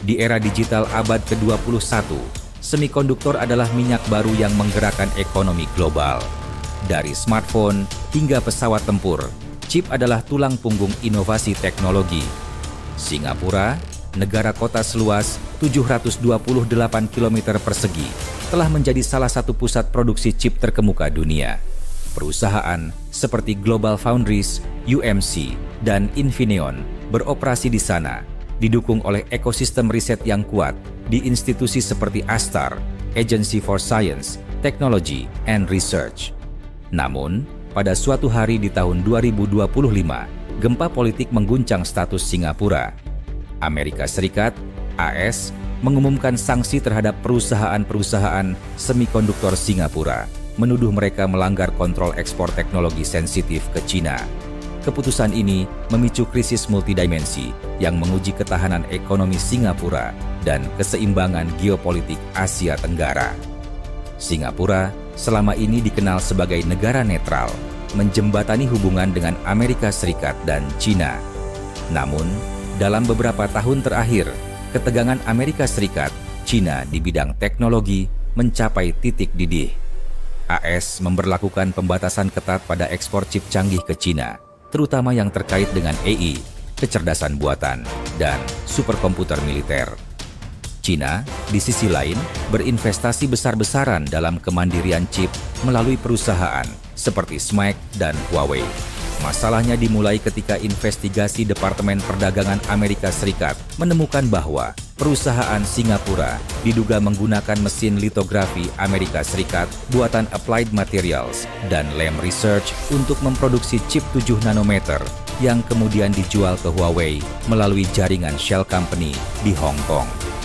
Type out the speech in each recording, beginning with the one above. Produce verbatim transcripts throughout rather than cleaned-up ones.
Di era digital abad ke dua puluh satu, semikonduktor adalah minyak baru yang menggerakkan ekonomi global. Dari smartphone hingga pesawat tempur, chip adalah tulang punggung inovasi teknologi. Singapura, negara kota seluas tujuh ratus dua puluh delapan kilometer persegi, telah menjadi salah satu pusat produksi chip terkemuka dunia. Perusahaan seperti Global Foundries, U M C, dan Infineon beroperasi di sana, didukung oleh ekosistem riset yang kuat di institusi seperti Astar, Agency for Science, Technology, and Research. Namun, pada suatu hari di tahun dua ribu dua puluh lima, gempa politik mengguncang status Singapura. Amerika Serikat, A S, mengumumkan sanksi terhadap perusahaan-perusahaan semikonduktor Singapura, menuduh mereka melanggar kontrol ekspor teknologi sensitif ke China. Keputusan ini memicu krisis multidimensi yang menguji ketahanan ekonomi Singapura dan keseimbangan geopolitik Asia Tenggara. Singapura selama ini dikenal sebagai negara netral, menjembatani hubungan dengan Amerika Serikat dan China. Namun, dalam beberapa tahun terakhir, ketegangan Amerika Serikat, China di bidang teknologi mencapai titik didih. A S memberlakukan pembatasan ketat pada ekspor chip canggih ke China, terutama yang terkait dengan A I, kecerdasan buatan, dan superkomputer militer. China, di sisi lain, berinvestasi besar-besaran dalam kemandirian chip melalui perusahaan seperti S M A C dan Huawei. Masalahnya dimulai ketika investigasi Departemen Perdagangan Amerika Serikat menemukan bahwa perusahaan Singapura diduga menggunakan mesin litografi Amerika Serikat buatan Applied Materials dan Lam Research untuk memproduksi chip tujuh nanometer yang kemudian dijual ke Huawei melalui jaringan Shell Company di Hong Kong.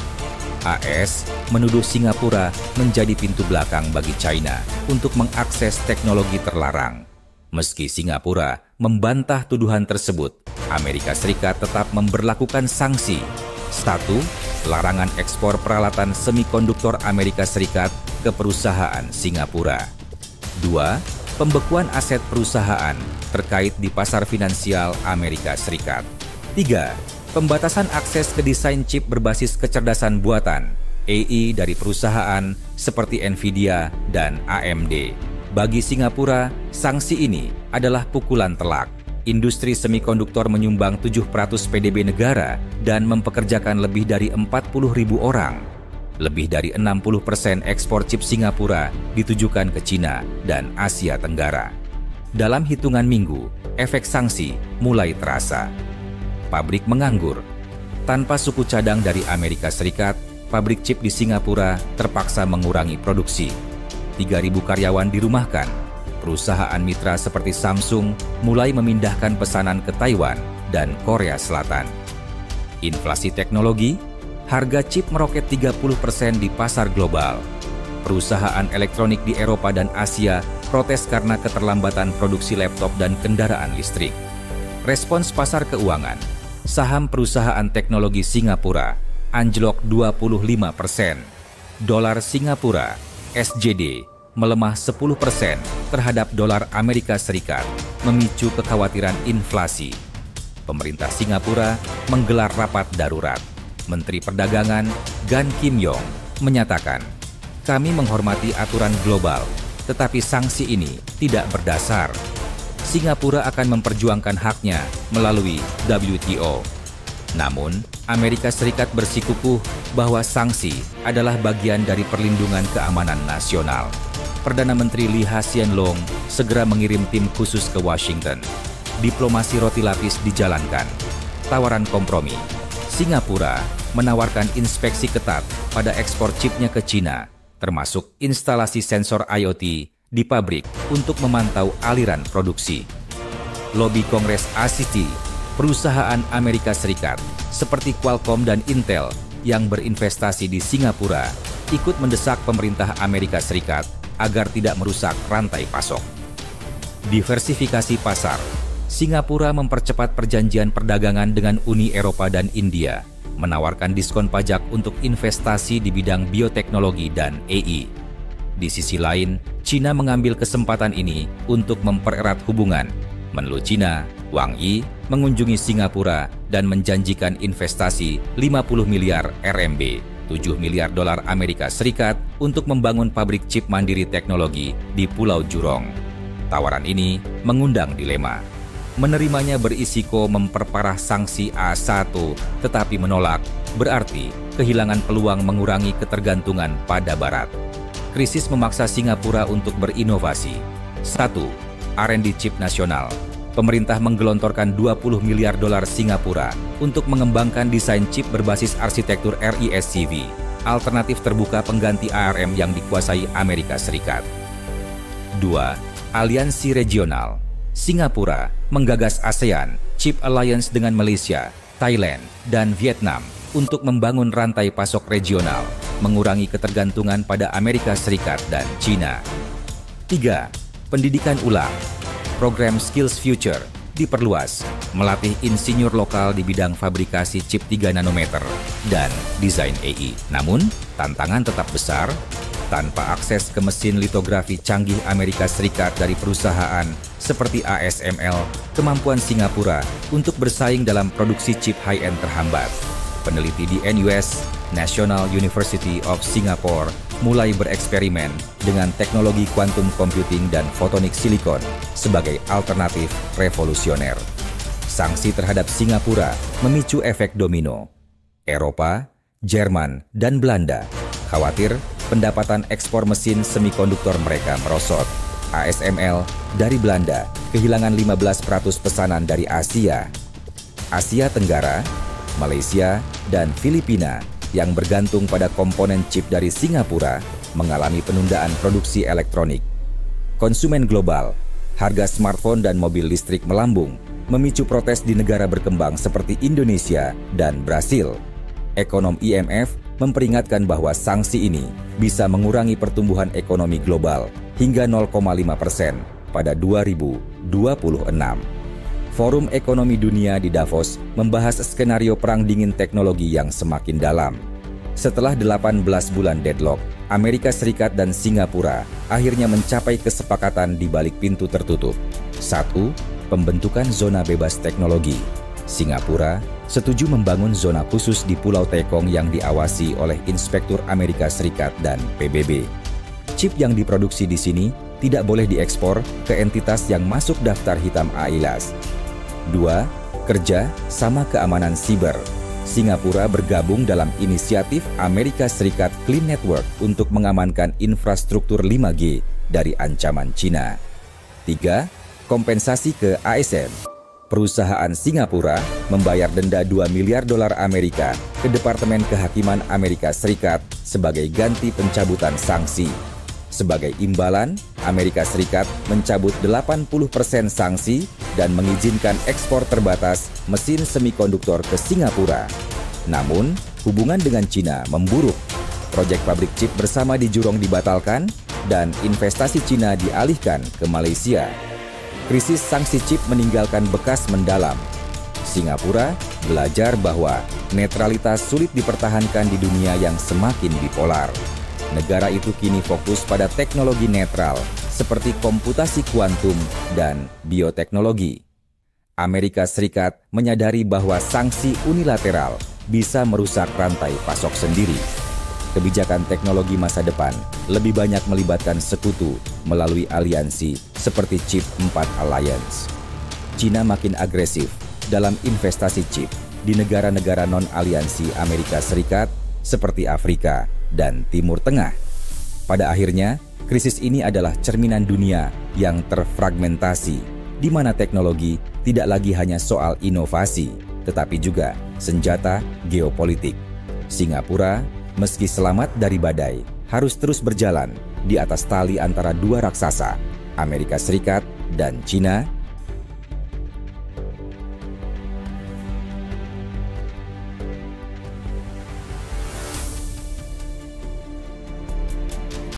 A S menuduh Singapura menjadi pintu belakang bagi China untuk mengakses teknologi terlarang. Meski Singapura membantah tuduhan tersebut, Amerika Serikat tetap memberlakukan sanksi. Satu, larangan ekspor peralatan semikonduktor Amerika Serikat ke perusahaan Singapura. Dua, pembekuan aset perusahaan terkait di pasar finansial Amerika Serikat. Tiga, pembatasan akses ke desain chip berbasis kecerdasan buatan A I dari perusahaan seperti Nvidia dan A M D. Bagi Singapura, sanksi ini adalah pukulan telak. Industri semikonduktor menyumbang tujuh peratus P D B negara dan mempekerjakan lebih dari empat puluh ribu orang. Lebih dari enam puluh persen ekspor chip Singapura ditujukan ke China dan Asia Tenggara. Dalam hitungan minggu, efek sanksi mulai terasa. Pabrik menganggur. Tanpa suku cadang dari Amerika Serikat, pabrik chip di Singapura terpaksa mengurangi produksi. tiga ribu karyawan dirumahkan. Perusahaan mitra seperti Samsung mulai memindahkan pesanan ke Taiwan dan Korea Selatan. Inflasi teknologi, harga chip meroket tiga puluh persen di pasar global. Perusahaan elektronik di Eropa dan Asia protes karena keterlambatan produksi laptop dan kendaraan listrik. Respons pasar keuangan, saham perusahaan teknologi Singapura anjlok dua puluh lima persen. Dolar Singapura, S J D, melemah sepuluh persen terhadap dolar Amerika Serikat, memicu kekhawatiran inflasi. Pemerintah Singapura menggelar rapat darurat. Menteri Perdagangan Gan Kim Yong menyatakan, "Kami menghormati aturan global, tetapi sanksi ini tidak berdasar. Singapura akan memperjuangkan haknya melalui W T O." Namun, Amerika Serikat bersikukuh bahwa sanksi adalah bagian dari perlindungan keamanan nasional. Perdana Menteri Lee Hsien Loong segera mengirim tim khusus ke Washington. Diplomasi roti lapis dijalankan. Tawaran kompromi. Singapura menawarkan inspeksi ketat pada ekspor chipnya ke China, termasuk instalasi sensor I O T di pabrik untuk memantau aliran produksi. Lobi Kongres A C T, perusahaan Amerika Serikat seperti Qualcomm dan Intel yang berinvestasi di Singapura, ikut mendesak pemerintah Amerika Serikat agar tidak merusak rantai pasok. Diversifikasi pasar. Singapura mempercepat perjanjian perdagangan dengan Uni Eropa dan India, menawarkan diskon pajak untuk investasi di bidang bioteknologi dan A I. Di sisi lain, China mengambil kesempatan ini untuk mempererat hubungan. Menlu China, Wang Yi, mengunjungi Singapura dan menjanjikan investasi lima puluh miliar R M B, tujuh miliar dolar Amerika Serikat untuk membangun pabrik chip mandiri teknologi di Pulau Jurong. Tawaran ini mengundang dilema. Menerimanya berisiko memperparah sanksi A satu, tetapi menolak berarti kehilangan peluang mengurangi ketergantungan pada Barat. Krisis memaksa Singapura untuk berinovasi. satu. R and D chip nasional. Pemerintah menggelontorkan dua puluh miliar dolar Singapura untuk mengembangkan desain chip berbasis arsitektur R I S C V, alternatif terbuka pengganti A R M yang dikuasai Amerika Serikat. dua. Aliansi regional. Singapura menggagas ASEAN Chip Alliance dengan Malaysia, Thailand, dan Vietnam untuk membangun rantai pasok regional, mengurangi ketergantungan pada Amerika Serikat dan China. tiga. Pendidikan ulang. Program Skills Future diperluas, melatih insinyur lokal di bidang fabrikasi chip tiga nanometer dan desain A I. Namun, tantangan tetap besar. Tanpa akses ke mesin litografi canggih Amerika Serikat dari perusahaan seperti A S M L, kemampuan Singapura untuk bersaing dalam produksi chip high-end terhambat. Peneliti di N U S, National University of Singapore, mulai bereksperimen dengan teknologi quantum computing dan photonic silicon sebagai alternatif revolusioner. Sanksi terhadap Singapura memicu efek domino. Eropa, Jerman, dan Belanda khawatir pendapatan ekspor mesin semikonduktor mereka merosot. A S M L dari Belanda kehilangan lima belas peratus pesanan dari Asia. Asia Tenggara, Malaysia, dan Filipina yang bergantung pada komponen chip dari Singapura mengalami penundaan produksi elektronik. Konsumen global, harga smartphone dan mobil listrik melambung, memicu protes di negara berkembang seperti Indonesia dan Brasil. Ekonom I M F memperingatkan bahwa sanksi ini bisa mengurangi pertumbuhan ekonomi global hingga nol koma lima persen pada dua ribu dua puluh enam. Forum Ekonomi Dunia di Davos membahas skenario perang dingin teknologi yang semakin dalam. Setelah delapan belas bulan deadlock, Amerika Serikat dan Singapura akhirnya mencapai kesepakatan di balik pintu tertutup. satu. Pembentukan zona bebas teknologi. Singapura setuju membangun zona khusus di Pulau Tekong yang diawasi oleh Inspektur Amerika Serikat dan P B B. Chip yang diproduksi di sini tidak boleh diekspor ke entitas yang masuk daftar hitam A I L A S. dua. Kerja sama keamanan siber. Singapura bergabung dalam inisiatif Amerika Serikat Clean Network untuk mengamankan infrastruktur lima G dari ancaman Cina. tiga. Kompensasi ke A S M. Perusahaan Singapura membayar denda dua miliar dolar Amerika ke Departemen Kehakiman Amerika Serikat sebagai ganti pencabutan sanksi. Sebagai imbalan, Amerika Serikat mencabut delapan puluh persen sanksi dan mengizinkan ekspor terbatas mesin semikonduktor ke Singapura. Namun, hubungan dengan Cina memburuk. Proyek pabrik chip bersama di Jurong dibatalkan dan investasi Cina dialihkan ke Malaysia. Krisis sanksi chip meninggalkan bekas mendalam. Singapura belajar bahwa netralitas sulit dipertahankan di dunia yang semakin bipolar. Negara itu kini fokus pada teknologi netral seperti komputasi kuantum dan bioteknologi. Amerika Serikat menyadari bahwa sanksi unilateral bisa merusak rantai pasok sendiri. Kebijakan teknologi masa depan lebih banyak melibatkan sekutu melalui aliansi seperti Chip empat Alliance. Cina makin agresif dalam investasi chip di negara-negara non-aliansi Amerika Serikat seperti Afrika dan Timur Tengah. Pada akhirnya, krisis ini adalah cerminan dunia yang terfragmentasi, di mana teknologi tidak lagi hanya soal inovasi, tetapi juga senjata geopolitik. Singapura, meski selamat dari badai, harus terus berjalan di atas tali antara dua raksasa, Amerika Serikat dan Cina,